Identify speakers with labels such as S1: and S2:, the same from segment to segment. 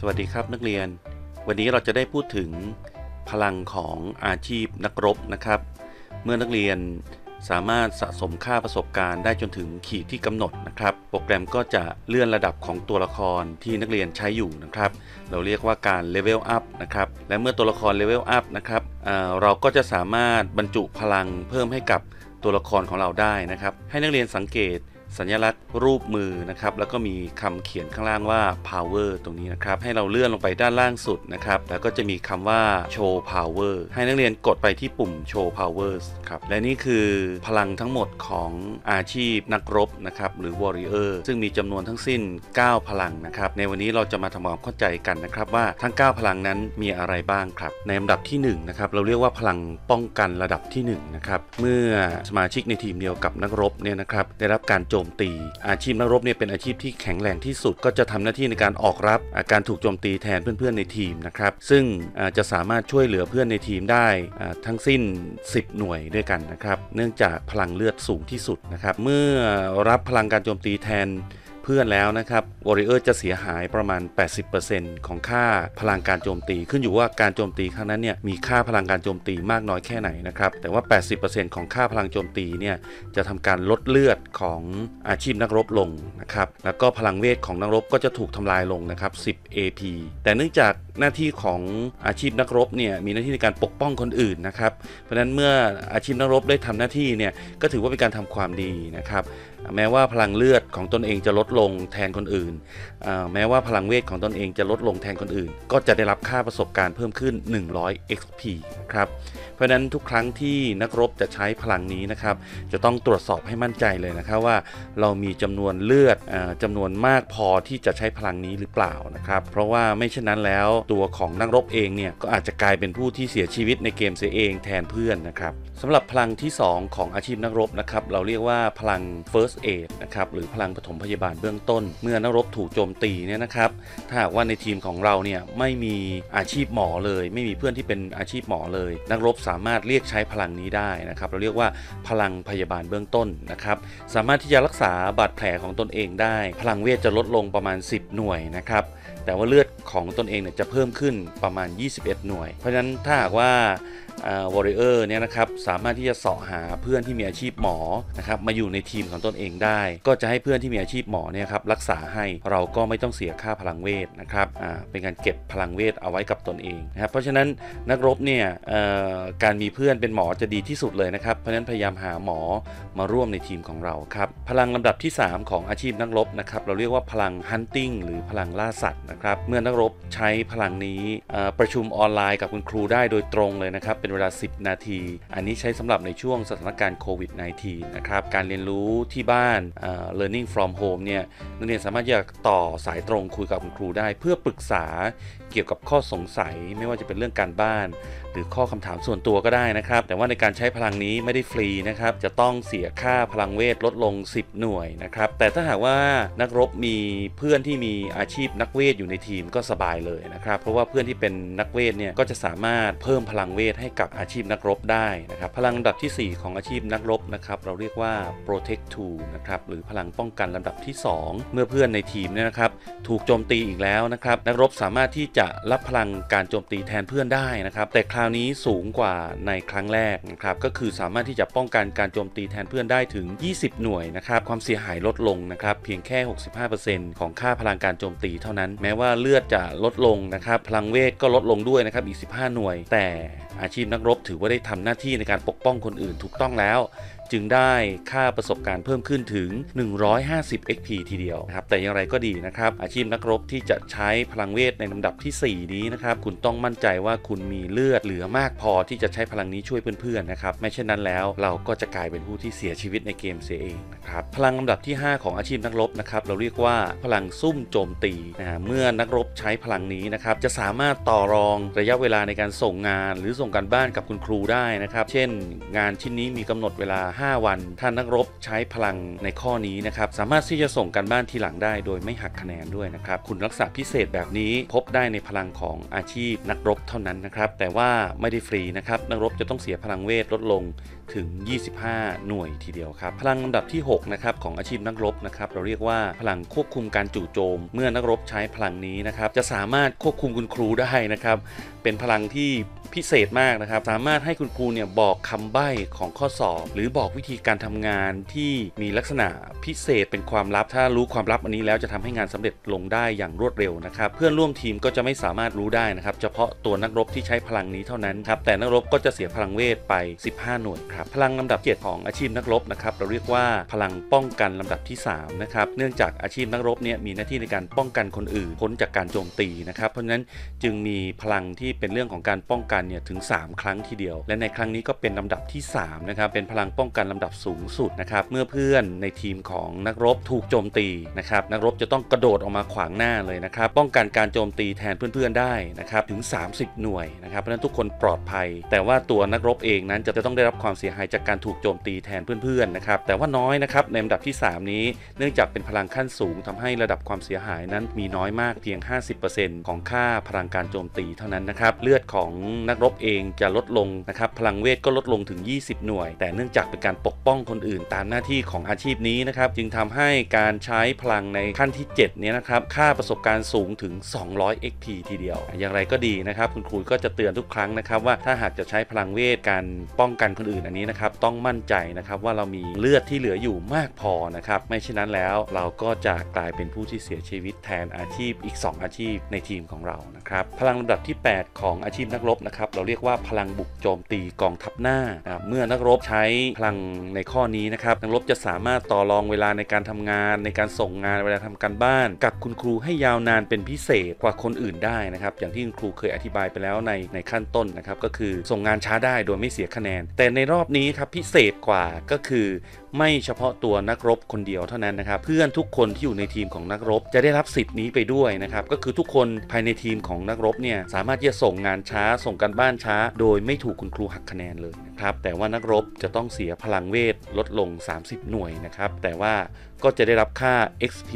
S1: สวัสดีครับนักเรียนวันนี้เราจะได้พูดถึงพลังของอาชีพนักรบนะครับเมื่อนักเรียนสามารถสะสมค่าประสบการณ์ได้จนถึงขีดที่กำหนดนะครับโปรแกรมก็จะเลื่อนระดับของตัวละครที่นักเรียนใช้อยู่นะครับเราเรียกว่าการเลเวลอัพนะครับและเมื่อตัวละครเลเวลอัพนะครับเราก็จะสามารถบรรจุพลังเพิ่มให้กับตัวละครของเราได้นะครับให้นักเรียนสังเกตสัญลักษณ์รูปมือนะครับแล้วก็มีคำเขียนข้างล่างว่า power ตรงนี้นะครับให้เราเลื่อนลงไปด้านล่างสุดนะครับแล้วก็จะมีคำว่า show power ให้นักเรียนกดไปที่ปุ่ม show powers ครับและนี่คือพลังทั้งหมดของอาชีพนักรบนะครับหรือ warrior ซึ่งมีจำนวนทั้งสิ้น9พลังนะครับในวันนี้เราจะมาทำความเข้าใจกันนะครับว่าทั้ง9พลังนั้นมีอะไรบ้างครับในลำดับที่1นะครับเราเรียกว่าพลังป้องกันระดับที่1นะครับเมื่อสมาชิกในทีมเดียวกับนักรบเนี่ยนะครับได้รับการโจมตีอาชีพนักรบเนี่ยเป็นอาชีพที่แข็งแรงที่สุดก็จะทำหน้าที่ในการออกรับการถูกโจมตีแทนเพื่อนๆในทีมนะครับซึ่งจะสามารถช่วยเหลือเพื่อนในทีมได้ทั้งสิ้น10หน่วยด้วยกันนะครับเนื่องจากพลังเลือดสูงที่สุดนะครับเมื่อรับพลังการโจมตีแทนเพื่อนแล้วนะครับ Warrior จะเสียหายประมาณ 80% ของค่าพลังการโจมตีขึ้นอยู่ว่าการโจมตีครั้งนั้นเนี่ยมีค่าพลังการโจมตีมากน้อยแค่ไหนนะครับแต่ว่า 80% ของค่าพลังโจมตีเนี่ยจะทำการลดเลือดของอาชีพนักรบลงนะครับแล้วก็พลังเวทของนักรบก็จะถูกทำลายลงนะครับ10 AP แต่เนื่องจากหน้าที่ของอาชีพนักรบเนี่ยมีหน้าที่ในการปกป้องคนอื่นนะครับเพราะฉะนั้นเมื่ออาชีพนักรบได้ทำหน้าที่เนี่ยก็ถือว่าเป็นการทำความดีนะครับแม้ว่าพลังเลือดของตนเองจะลดลงแทนคนอื่นแม้ว่าพลังเวทของตนเองจะลดลงแทนคนอื่นก็จะได้รับค่าประสบการณ์เพิ่มขึ้น100 XP นะครับเพราะฉะนั้นทุกครั้งที่นักรบจะใช้พลังนี้นะครับจะต้องตรวจสอบให้มั่นใจเลยนะครับว่าเรามีจำนวนเลือดจำนวนมากพอที่จะใช้พลังนี้หรือเปล่านะครับเพราะว่าไม่เช่นนั้นแล้วตัวของนักรบเองเนี่ยก็อาจจะกลายเป็นผู้ที่เสียชีวิตในเกมเสียเองแทนเพื่อนนะครับสำหรับพลังที่2ของอาชีพนักรบนะครับเราเรียกว่าพลัง First Aid นะครับหรือพลังปฐมพยาบาลเบื้องต้นเมื่อนักรบถูกโจมตีเนี่ยนะครับถ้าหากว่าในทีมของเราเนี่ยไม่มีอาชีพหมอเลยไม่มีเพื่อนที่เป็นอาชีพหมอเลยนักรบสามารถเรียกใช้พลังนี้ได้นะครับเราเรียกว่าพลังพยาบาลเบื้องต้นนะครับสามารถที่จะรักษาบาดแผลของตนเองได้พลังเวทจะลดลงประมาณ10หน่วยนะครับแต่ว่าเลือดของตนเองเนี่ยจะเพิ่มขึ้นประมาณ21หน่วยเพราะฉะนั้นถ้าหากว่าวอริเออร์เนี่ยนะครับสามารถที่จะเสาะหาเพื่อนที่มีอาชีพหมอนะครับมาอยู่ในทีมของตนเองได้ก็จะให้เพื่อนที่มีอาชีพหมอเนี่ยครับรักษาให้เราก็ไม่ต้องเสียค่าพลังเวทนะครับเป็นการเก็บพลังเวทเอาไว้กับตนเองนะครับเพราะฉะนั้นนักรบเนี่ยการมีเพื่อนเป็นหมอจะดีที่สุดเลยนะครับเพราะฉะนั้นพยายามหาหมอมาร่วมในทีมของเราครับพลังลำดับที่3ของอาชีพนักรบนะครับเราเรียกว่าพลัง hunting หรือพลังล่าสัตว์นะครับเมื่อนักรบใช้พลังนี้ประชุมออนไลน์กับคุณครูได้โดยตรงเลยนะครับเป็นเวลา10นาทีอันนี้ใช้สำหรับในช่วงสถานการณ์โควิด -19 นะครับการเรียนรู้ที่บ้านlearning from home เนี่ยนักเรียนสามารถจะต่อสายตรงคุยกับคุณครูได้เพื่อปรึกษาเกี่ยวกับข้อสงสัยไม่ว่าจะเป็นเรื่องการบ้านหรือข้อคำถามส่วนตัวก็ได้นะครับแต่ว่าในการใช้พลังนี้ไม่ได้ฟรีนะครับจะต้องเสียค่าพลังเวทลดลง10หน่วยนะครับแต่ถ้าหากว่านักรบมีเพื่อนที่มีอาชีพนักเวทอยู่ในทีมก็สบายเลยนะครับเพราะว่าเพื่อนที่เป็นนักเวทเนี่ยก็จะสามารถเพิ่มพลังเวทให้กับอาชีพนักรบได้นะครับพลังลำดับที่4ของอาชีพนักรบนะครับเราเรียกว่า protect 2นะครับหรือพลังป้องกันลำดับที่2เมื่อเพื่อนในทีมเนี่ยนะครับถูกโจมตีอีกแล้วนะครับนักรบสามารถที่จะรับพลังการโจมตีแทนเพื่อนได้นะครับแต่คราวนี้สูงกว่าในครั้งแรกนะครับก็คือสามารถที่จะป้องกันการโจมตีแทนเพื่อนได้ถึง20หน่วยนะครับความเสียหายลดลงนะครับเพียงแค่ 65% ของค่าพลังการโจมตีเท่านั้นแม้ว่าเลือดจะลดลงนะครับพลังเวทก็ลดลงด้วยนะครับอีก15หน่วยแต่อาชีพนักรบถือว่าได้ทำหน้าที่ในการปกป้องคนอื่นถูกต้องแล้วจึงได้ค่าประสบการณ์เพิ่มขึ้นถึง150 XP ทีเดียวนะครับแต่อย่างไรก็ดีนะครับอาชีพนักรบที่จะใช้พลังเวทในลำดับที่4นี้นะครับคุณต้องมั่นใจว่าคุณมีเลือดเหลือมากพอที่จะใช้พลังนี้ช่วยเพื่อนๆนะครับไม่เช่นนั้นแล้วเราก็จะกลายเป็นผู้ที่เสียชีวิตในเกมเสียเองนะครับพลังลำดับที่5ของอาชีพนักรบนะครับเราเรียกว่าพลังซุ่มโจมตีเมื่อนักรบใช้พลังนี้นะครับจะสามารถต่อรองระยะเวลาในการส่งงานหรือส่งการบ้านกับคุณครูได้นะครับเช่นงานชิ้นนี้มีกำหนดเวลา5วันถ้านักรบใช้พลังในข้อนี้นะครับสามารถที่จะส่งการบ้านทีหลังได้โดยไม่หักคะแนนด้วยนะครับคุณลักษณะพิเศษแบบนี้พบได้ในพลังของอาชีพนักรบเท่านั้นนะครับแต่ว่าไม่ได้ฟรีนะครับนักรบจะต้องเสียพลังเวทลดลงถึง25หน่วยทีเดียวครับพลังลำดับที่6นะครับของอาชีพนักรบนะครับเราเรียกว่าพลังควบคุมการจู่โจมเมื่อนักรบใช้พลังนี้นะครับจะสามารถควบคุมคุณครูได้นะครับเป็นพลังที่พิเศษมากนะครับสามารถให้คุณครูเนี่ยบอกคำใบ้ของข้อสอบหรือบอกวิธีการทำงานที่มีลักษณะพิเศษเป็นความลับถ้ารู้ความลับอันนี้แล้วจะทำให้งานสำเร็จลงได้อย่างรวดเร็วนะครับเพื่อนร่วมทีมก็จะไม่สามารถรู้ได้นะครับเฉพาะตัวนักรบที่ใช้พลังนี้เท่านั้นครับแต่นักรบก็จะเสียพลังเวทไป15หน่วยครับพลังลำดับ7ของอาชีพนักรบนะครับเราเรียกว่าพลังป้องกันลำดับที่3นะครับเนื่องจากอาชีพนักรบเนี่ยมีหน้าที่ในการป้องกันคนอื่นพ้นจากการโจมตีนะครับเพราะฉะนั้นจึงมีพลังที่เป็นเรื่องของการป้องกันเนี่ยถึง3ครั้งทีเดียวและในครั้งนี้ก็เป็นลำดับที่3นะครับเป็นพลังป้องกันลำดับสูงสุดนะครับเมื่อเพื่อนในทีมของนักรบถูกโจมตีนะครับนักรบจะต้องกระโดดออกมาขวางหน้าเลยนะครับป้องกันการโจมตีแทนเพื่อนๆได้นะครับถึง30หน่วยนะครับเพราะฉะนั้นทุกคนปลอดภัยแต่ว่าตัวนักรบเองนั้นจะต้องได้รับความเสียหายจากการถูกโจมตีแทนเพื่อนๆนะครับแต่ว่าน้อยนะครับในลำดับที่3นี้เนื่องจากเป็นพลังขั้นสูงทำให้ระดับความเสียหายนั้นมีน้อยมากเพียง 50% ของค่าพลังการโจมตีเท่านั้นนะครับเลือดของนักรบเองจะลดลงนะครับพลังเวทก็ลดลงถึง20หน่วยแต่เนื่องจากเป็นการปกป้องคนอื่นตามหน้าที่ของอาชีพนี้นะครับจึงทำให้การใช้พลังในขั้นที่7เนี่ยนะครับค่าประสบการณ์สูงถึง200 XP ทีเดียวอย่างไรก็ดีนะครับคุณครูก็จะเตือนทุกครั้งนะครับว่าถ้าหากจะใช้พลังเวทการป้องกันคนอื่นอันนี้นะครับต้องมั่นใจนะครับว่าเรามีเลือดที่เหลืออยู่มากพอนะครับไม่เช่นนั้นแล้วเราก็จะกลายเป็นผู้ที่เสียชีวิตแทนอาชีพอีก2อาชีพในทีมของเรานะครับพลังลำดับที่8ของอาชีพนักรบนะครับเราเรียกว่าพลังบุกโจมตีกองทัพหน้าเมื่อนักรบใช้พลังในข้อนี้นะครับนักรบจะสามารถต่อรองเวลาในการทำงานในการส่งงานเวลาทำการบ้านกับคุณครูให้ยาวนานเป็นพิเศษกว่าคนอื่นได้นะครับอย่างที่คุณครูเคยอธิบายไปแล้วในขั้นต้นนะครับก็คือส่งงานช้าได้โดยไม่เสียคะแนนแต่ในรอบนี้ครับพิเศษกว่าก็คือไม่เฉพาะตัวนักรบคนเดียวเท่านั้นนะครับเพื่อนทุกคนที่อยู่ในทีมของนักรบจะได้รับสิทธิ์นี้ไปด้วยนะครับก็คือทุกคนภายในทีมของนักรบเนี่ยสามารถที่จะส่งงานช้าส่งการบ้านช้าโดยไม่ถูกคุณครูหักคะแนนเลยนะครับแต่ว่านักรบจะต้องเสียพลังเวทลดลง30หน่วยนะครับแต่ว่าก็จะได้รับค่า XP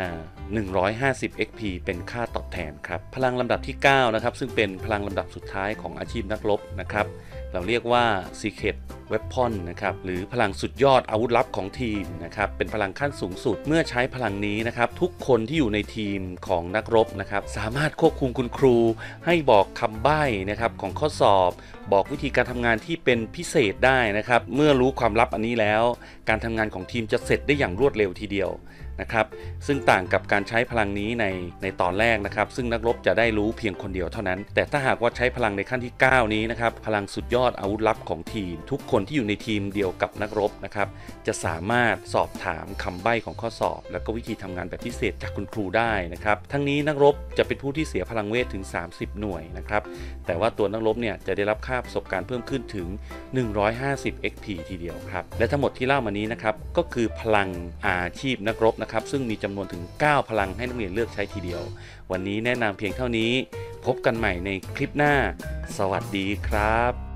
S1: 150 XP เป็นค่าตอบแทนครับพลังลำดับที่9นะครับซึ่งเป็นพลังลำดับสุดท้ายของอาชีพนักรบนะครับเราเรียกว่า Secret Weapon นะครับหรือพลังสุดยอดอาวุธลับของทีมนะครับเป็นพลังขั้นสูงสุดเมื่อใช้พลังนี้นะครับทุกคนที่อยู่ในทีมของนักรบนะครับสามารถควบคุมคุณครูให้บอกคำใบ้นะครับของข้อสอบบอกวิธีการทำงานที่เป็นพิเศษได้นะครับเมื่อรู้ความลับอันนี้แล้วการทำงานของทีมจะเสร็จได้อย่างรวดเร็วทีเดียวนะครับซึ่งต่างกับการใช้พลังนี้ในตอนแรกนะครับซึ่งนักรบจะได้รู้เพียงคนเดียวเท่านั้นแต่ถ้าหากว่าใช้พลังในขั้นที่9นี้นะครับพลังสุดยอดอาวุธลับของทีมทุกคนที่อยู่ในทีมเดียวกับนักรบนะครับจะสามารถสอบถามคำใบ้ของข้อสอบแล้วก็วิธีทำงานแบบพิเศษจากคุณครูได้นะครับทั้งนี้นักรบจะเป็นผู้ที่เสียพลังเวทถึง30หน่วยนะครับแต่ว่าตัวนักรบเนี่ยจะได้รับค่าประสบการณ์เพิ่มขึ้นถึง150 XP ทีเดียวครับและทั้งหมดที่เล่ามานี้นะครับก็คือพลังอาชีพนักรบนะครับซึ่งมีจำนวนถึง9พลังให้นักเรียนเลือกใช้ทีเดียววันนี้แนะนำเพียงเท่านี้พบกันใหม่ในคลิปหน้าสวัสดีครับ